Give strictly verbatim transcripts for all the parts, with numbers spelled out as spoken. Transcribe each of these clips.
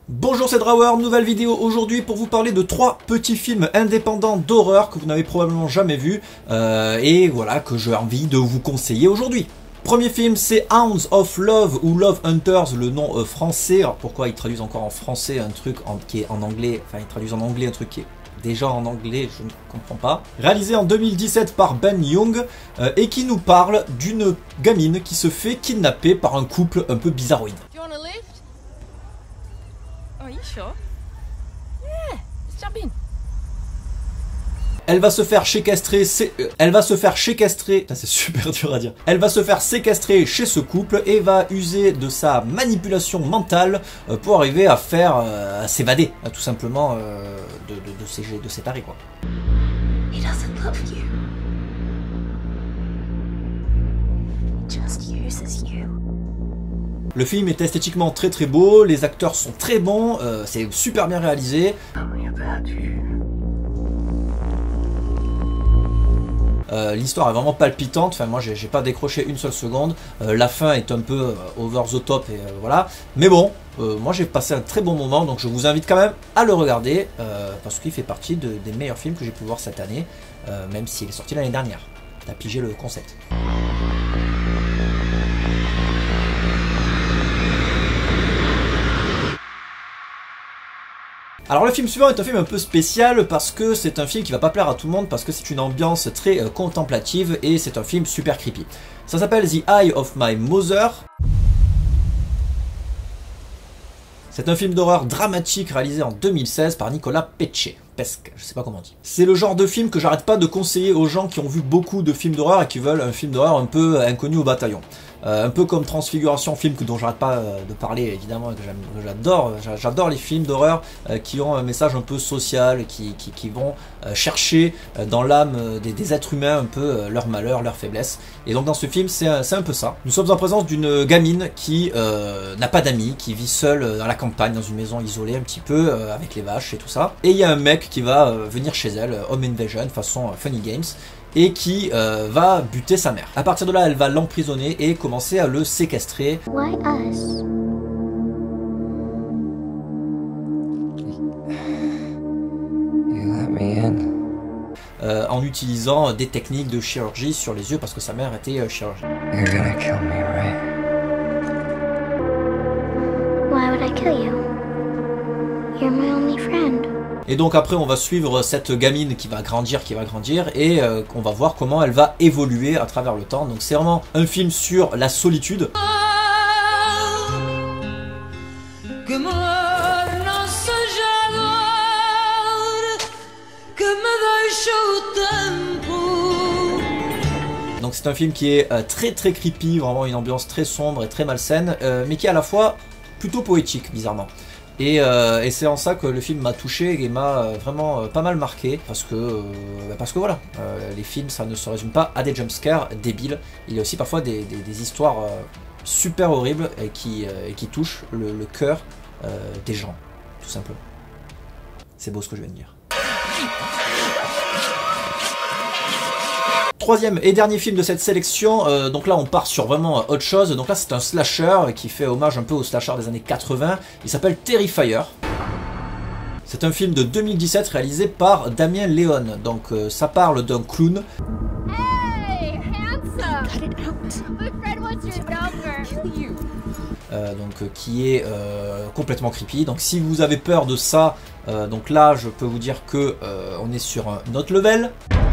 Bonjour, c'est Drawer, nouvelle vidéo aujourd'hui pour vous parler de trois petits films indépendants d'horreur que vous n'avez probablement jamais vus euh, et voilà que j'ai envie de vous conseiller aujourd'hui. Premier film, c'est Hounds of Love ou Love Hunters, le nom euh, français. Alors pourquoi ils traduisent encore en français un truc en, qui est en anglais, enfin ils traduisent en anglais un truc qui est déjà en anglais, je ne comprends pas. Réalisé en deux mille dix-sept par Ben Young euh, et qui nous parle d'une gamine qui se fait kidnapper par un couple un peu bizarroïde. Are you sure? Yeah, let's jump in. Elle va se faire séquestrer, elle va se faire séquestrer, c'est super dur à dire. Elle va se faire séquestrer chez ce couple et va user de sa manipulation mentale pour arriver à faire, à s'évader, tout simplement de, de, de, ces, de cet arrêt quoi. He doesn't love you. He just uses you. Le film est esthétiquement très très beau, les acteurs sont très bons, euh, c'est super bien réalisé. Euh, L'histoire est vraiment palpitante, enfin moi j'ai pas décroché une seule seconde, euh, la fin est un peu euh, over the top et euh, voilà, mais bon, euh, moi j'ai passé un très bon moment, donc je vous invite quand même à le regarder, euh, parce qu'il fait partie de, des meilleurs films que j'ai pu voir cette année, euh, même s'il est sorti l'année dernière. T'as pigé le concept. Alors le film suivant est un film un peu spécial parce que c'est un film qui va pas plaire à tout le monde parce que c'est une ambiance très euh, contemplative et c'est un film super creepy. Ça s'appelle The Eye of My Mother. C'est un film d'horreur dramatique réalisé en deux mille seize par Nicolas Pesce. Pesque, je sais pas comment on dit. C'est le genre de film que j'arrête pas de conseiller aux gens qui ont vu beaucoup de films d'horreur et qui veulent un film d'horreur un peu inconnu au bataillon. Euh, un peu comme Transfiguration, film dont j'arrête pas euh, de parler évidemment, que j'adore. J'adore les films d'horreur euh, qui ont un message un peu social, qui, qui, qui vont euh, chercher euh, dans l'âme euh, des, des êtres humains un peu euh, leur malheur, leur faiblesse. Et donc dans ce film, c'est un, un peu ça. Nous sommes en présence d'une gamine qui euh, n'a pas d'amis, qui vit seule dans la campagne, dans une maison isolée un petit peu, euh, avec les vaches et tout ça. Et il y a un mec qui va euh, venir chez elle, euh, Home Invasion, façon euh, Funny Games, et qui euh, va buter sa mère. À partir de là, elle va l'emprisonner et commencer à le séquestrer. Why us? You let me in. Euh, en utilisant des techniques de chirurgie sur les yeux parce que sa mère était euh, chirurgienne. You're gonna kill me, right? Why would I kill you? You're my only friend. Et donc après on va suivre cette gamine qui va grandir, qui va grandir et euh, on va voir comment elle va évoluer à travers le temps. Donc c'est vraiment un film sur la solitude. Donc c'est un film qui est euh, très très creepy, vraiment une ambiance très sombre et très malsaine, euh, mais qui est à la fois plutôt poétique bizarrement. Et, euh, et c'est en ça que le film m'a touché et m'a euh, vraiment euh, pas mal marqué parce que, euh, parce que voilà, euh, les films ça ne se résume pas à des jumpscares débiles, il y a aussi parfois des, des, des histoires euh, super horribles et qui, euh, et qui touchent le, le cœur euh, des gens, tout simplement. C'est beau ce que je viens de dire. Troisième et dernier film de cette sélection, euh, donc là on part sur vraiment autre chose, donc là c'est un slasher qui fait hommage un peu au slasher des années quatre-vingt, il s'appelle Terrifier. C'est un film de deux mille dix-sept réalisé par Damien Leone, donc euh, ça parle d'un clown. Hey, handsome! Cut it out. My friend wants your number. Kill you. Euh, donc euh, qui est euh, complètement creepy, donc si vous avez peur de ça, euh, donc là je peux vous dire que euh, on est sur un autre level.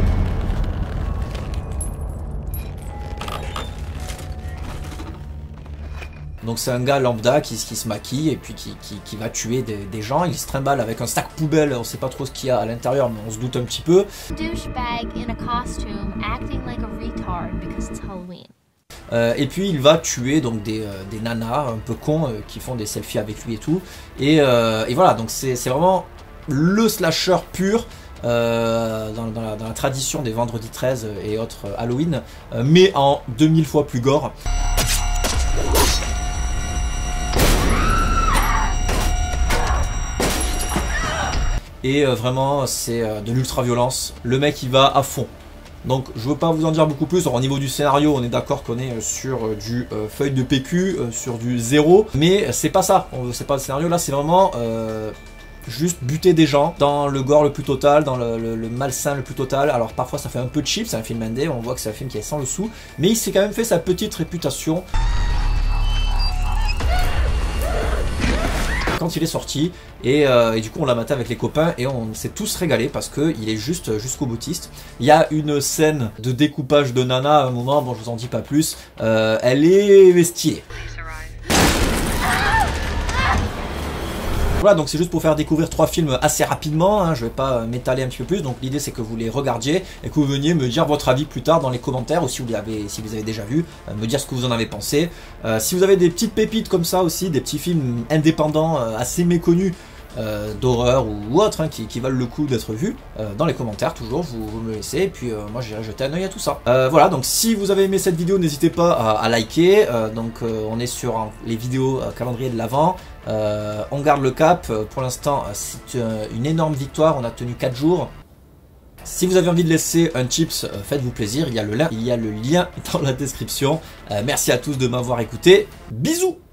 Donc c'est un gars lambda qui, qui se maquille et puis qui, qui, qui va tuer des, des gens. Il se trimballe avec un sac poubelle, on sait pas trop ce qu'il y a à l'intérieur mais on se doute un petit peu. Douchebag in a costume acting like a retard because it's Halloween. Euh, et puis il va tuer donc des, euh, des nanas un peu cons euh, qui font des selfies avec lui et tout. Et, euh, et voilà, donc c'est vraiment le slasher pur. Euh, dans, dans, la, dans la tradition des vendredis treize et autres euh, Halloween, euh, mais en deux mille fois plus gore. Et euh, vraiment c'est euh, de l'ultra violence, le mec il va à fond. Donc je veux pas vous en dire beaucoup plus. Alors, au niveau du scénario, on est d'accord qu'on est sur du euh, feuille de P Q, euh, sur du zéro, mais c'est pas ça. C'est pas le scénario là, c'est vraiment euh, juste buter des gens dans le gore le plus total, dans le, le, le malsain le plus total. Alors parfois ça fait un peu cheap, c'est un film indé, on voit que c'est un film qui est sans le sou, mais il s'est quand même fait sa petite réputation quand il est sorti, et, euh, et du coup on l'a maté avec les copains et on s'est tous régalés parce qu'il est juste jusqu'au boutiste. Il y a une scène de découpage de nana à un moment, bon je vous en dis pas plus, euh, elle est stylée. Voilà, donc c'est juste pour faire découvrir trois films assez rapidement, hein, je vais pas m'étaler un petit peu plus, donc l'idée c'est que vous les regardiez et que vous veniez me dire votre avis plus tard dans les commentaires, ou si vous avez, si vous avez déjà vu, euh, me dire ce que vous en avez pensé. Euh, si vous avez des petites pépites comme ça aussi, des petits films indépendants euh, assez méconnus, Euh, d'horreur ou autre hein, qui, qui valent le coup d'être vus, euh, dans les commentaires toujours vous, vous me laissez, et puis euh, moi j'irai jeter un oeil à tout ça. Euh, voilà, donc si vous avez aimé cette vidéo, n'hésitez pas à, à liker. Euh, donc euh, on est sur hein, les vidéos euh, calendrier de l'avant, euh, on garde le cap. Pour l'instant c'est euh, une énorme victoire, on a tenu quatre jours. Si vous avez envie de laisser un chips, euh, faites-vous plaisir, il y a le lien, il y a le lien dans la description. Euh, merci à tous de m'avoir écouté, bisous.